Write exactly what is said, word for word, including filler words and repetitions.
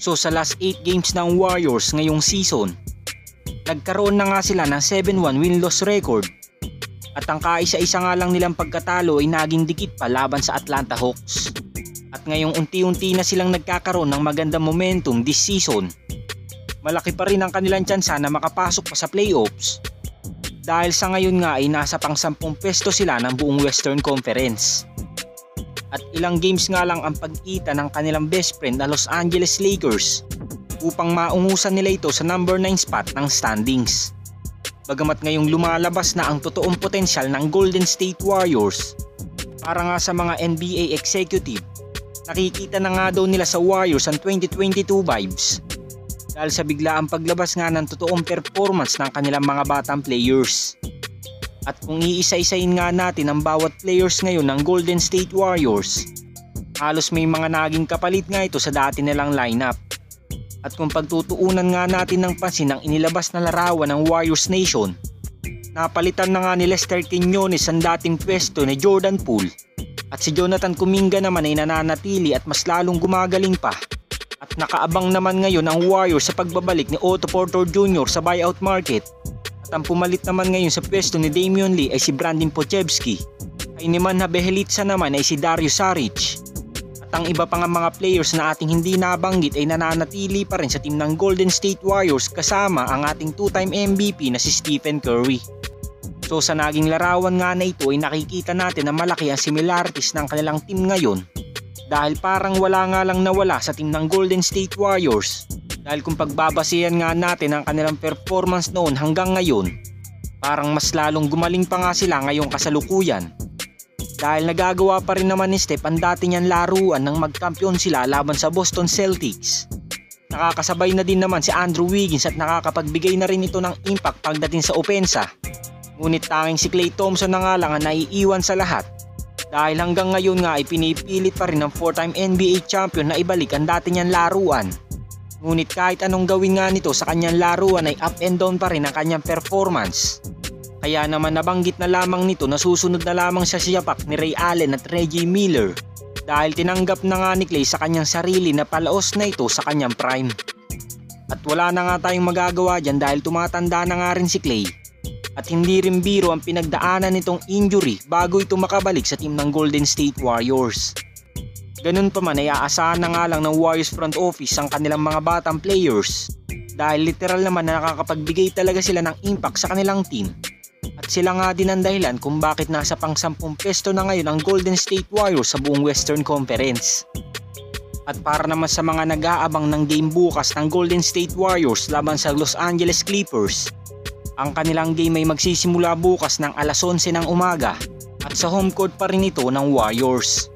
So sa last eight games ng Warriors ngayong season, nagkaroon na nga sila ng seven one win-loss record. At ang kaisa-isa nga lang nilang pagkatalo ay naging dikit pa laban sa Atlanta Hawks. At ngayong unti-unti na silang nagkakaroon ng magandang momentum this season. Malaki pa rin ang kanilang tsansa na makapasok pa sa playoffs. Dahil sa ngayon nga ay nasa pang sampung pwesto sila ng buong Western Conference. At ilang games nga lang ang pagkita ng kanilang best friend na Los Angeles Lakers upang maungusan nila ito sa number nine spot ng standings. Bagamat ngayong lumalabas na ang totoong potensyal ng Golden State Warriors, para nga sa mga N B A executive, nakikita na nga daw nila sa Warriors ang twenty twenty-two vibes dahil sa biglaang paglabas nga ng totoong performance ng kanilang mga batang players. At kung iisa-isain nga natin ang bawat players ngayon ng Golden State Warriors, halos may mga naging kapalit nga ito sa dati nilang lineup. At kung pagtutuunan nga natin ng pansin ang inilabas na larawan ng Warriors Nation, napalitan na nga ni Lester Quinones ang dating pwesto ni Jordan Poole, at si Jonathan Kuminga naman ay nananatili at mas lalong gumagaling pa. At nakaabang naman ngayon ang Warriors sa pagbabalik ni Otto Porter Junior sa buyout market. At ang pumalit naman ngayon sa pwesto ni Damian Lee ay si Brandon Podziemski. Ay naman na Bjelica naman ay si Dario Saric. At ang iba pang mga players na ating hindi nabanggit ay nananatili pa rin sa team ng Golden State Warriors kasama ang ating two-time M V P na si Stephen Curry. So sa naging larawan nga na ito ay nakikita natin na malaki ang similarities ng kanilang team ngayon, dahil parang wala nga lang nawala sa team ng Golden State Warriors. Dahil kung pagbabasihan nga natin ang kanilang performance noon hanggang ngayon, parang mas lalong gumaling pa nga sila ngayong kasalukuyan. Dahil nagagawa pa rin naman ni Steph ang dati niyang laruan nang magkampiyon sila laban sa Boston Celtics. Nakakasabay na din naman si Andrew Wiggins at nakakapagbigay na rin ito ng impact pagdating sa opensa. Ngunit tanging si Klay Thompson na nga lang ang naiiwan sa lahat. Dahil hanggang ngayon nga ay pinipilit pa rin ng four-time N B A champion na ibalik ang dati niyang laruan. Ngunit kahit anong gawin nga nito sa kanyang laruan ay up and down pa rin ang kanyang performance. Kaya naman nabanggit na lamang nito na susunod na lamang siya siyapak ni Ray Allen at Reggie Miller, dahil tinanggap na nga ni Klay sa kanyang sarili na palaos na ito sa kanyang prime. At wala na nga tayong magagawa dyan dahil tumatanda na nga rin si Klay. At hindi rin biro ang pinagdaanan nitong injury bago ito makabalik sa team ng Golden State Warriors. Ganun pa man ay aasahan na nga lang ng Warriors front office ang kanilang mga batang players, dahil literal naman na nakakapagbigay talaga sila ng impact sa kanilang team. At sila nga din ang dahilan kung bakit nasa pang sampung pwesto na ngayon ang Golden State Warriors sa buong Western Conference. At para naman sa mga nag-aabang ng game bukas ng Golden State Warriors laban sa Los Angeles Clippers, ang kanilang game ay magsisimula bukas ng alas onse ng umaga at sa home court pa rin ito ng Warriors.